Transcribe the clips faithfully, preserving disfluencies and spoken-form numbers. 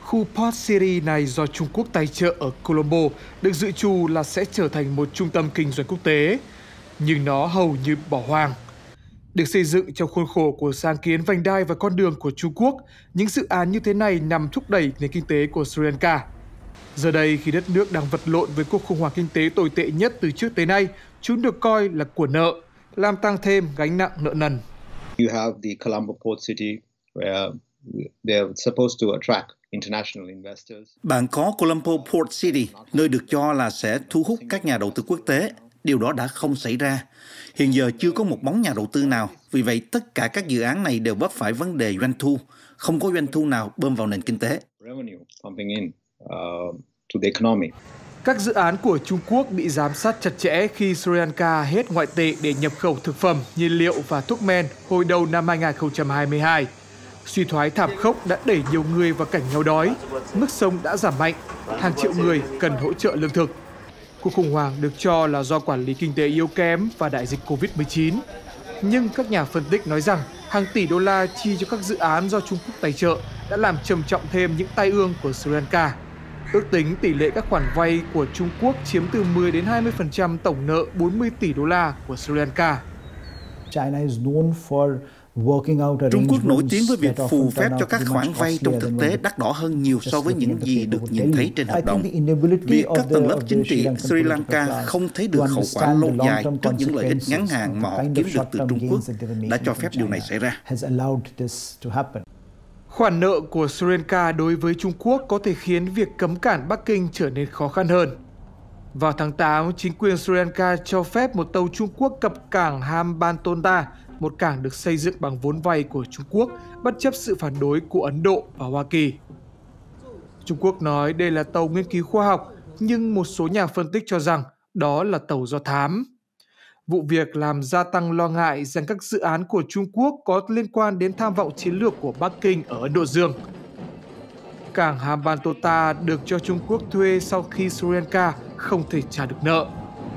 Khu Port City này do Trung Quốc tài trợ ở Colombo được dự trù là sẽ trở thành một trung tâm kinh doanh quốc tế, nhưng nó hầu như bỏ hoang. Được xây dựng trong khuôn khổ của sáng kiến vành đai và con đường của Trung Quốc, những dự án như thế này nhằm thúc đẩy nền kinh tế của Sri Lanka. Giờ đây, khi đất nước đang vật lộn với cuộc khủng hoảng kinh tế tồi tệ nhất từ trước tới nay, chúng được coi là của nợ, làm tăng thêm gánh nặng nợ nần. You have the Colombo Port City where they're supposed to attract international investors. Bạn có Colombo Port City, nơi được cho là sẽ thu hút các nhà đầu tư quốc tế. Điều đó đã không xảy ra. Hiện giờ chưa có một bóng nhà đầu tư nào. Vì vậy, tất cả các dự án này đều vấp phải vấn đề doanh thu. Không có doanh thu nào bơm vào nền kinh tế. Các dự án của Trung Quốc bị giám sát chặt chẽ khi Sri Lanka hết ngoại tệ để nhập khẩu thực phẩm, nhiên liệu và thuốc men hồi đầu năm hai nghìn không trăm hai mươi hai. Suy thoái thảm khốc đã đẩy nhiều người vào cảnh nghèo đói, mức sống đã giảm mạnh, hàng triệu người cần hỗ trợ lương thực. Cuộc khủng hoảng được cho là do quản lý kinh tế yếu kém và đại dịch Covid mười chín. Nhưng các nhà phân tích nói rằng hàng tỷ đô la chi cho các dự án do Trung Quốc tài trợ đã làm trầm trọng thêm những tai ương của Sri Lanka. Ước tính tỷ lệ các khoản vay của Trung Quốc chiếm từ mười đến hai mươi phần trăm tổng nợ bốn mươi tỷ đô la của Sri Lanka. Trung Quốc nổi tiếng với việc phù phép cho các khoản vay trong thực tế đắt đỏ hơn nhiều so với những gì được nhìn thấy trên hợp đồng. Việc các tầng lớp chính trị Sri Lanka không thấy được hậu quả lâu dài trước những lợi ích ngắn hạn mà họ kiếm được từ Trung Quốc đã cho phép điều này xảy ra. Khoản nợ của Sri Lanka đối với Trung Quốc có thể khiến việc cấm cản Bắc Kinh trở nên khó khăn hơn. Vào tháng tám, chính quyền Sri Lanka cho phép một tàu Trung Quốc cập cảng Hambantota, một cảng được xây dựng bằng vốn vay của Trung Quốc, bất chấp sự phản đối của Ấn Độ và Hoa Kỳ. Trung Quốc nói đây là tàu nghiên cứu khoa học, nhưng một số nhà phân tích cho rằng đó là tàu do thám. Vụ việc làm gia tăng lo ngại rằng các dự án của Trung Quốc có liên quan đến tham vọng chiến lược của Bắc Kinh ở Ấn Độ Dương. Cảng Hambantota được cho Trung Quốc thuê sau khi Sri Lanka không thể trả được nợ.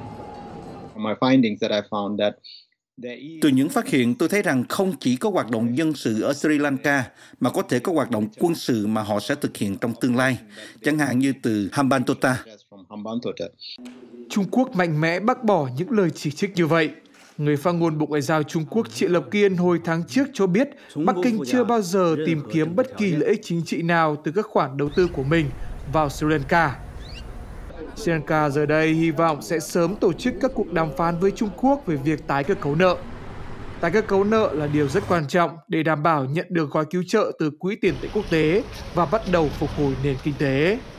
Từ những phát hiện, tôi thấy rằng không chỉ có hoạt động dân sự ở Sri Lanka, mà có thể có hoạt động quân sự mà họ sẽ thực hiện trong tương lai, chẳng hạn như từ Hambantota. Trung Quốc mạnh mẽ bác bỏ những lời chỉ trích như vậy. Người phát ngôn Bộ Ngoại giao Trung Quốc Triệu Lập Kiên hồi tháng trước cho biết Bắc Kinh chưa bao giờ tìm kiếm bất kỳ lợi ích chính trị nào từ các khoản đầu tư của mình vào Sri Lanka. Sri Lanka giờ đây hy vọng sẽ sớm tổ chức các cuộc đàm phán với Trung Quốc về việc tái cơ cấu nợ. Tái cơ cấu nợ là điều rất quan trọng để đảm bảo nhận được gói cứu trợ từ Quỹ tiền tệ quốc tế và bắt đầu phục hồi nền kinh tế.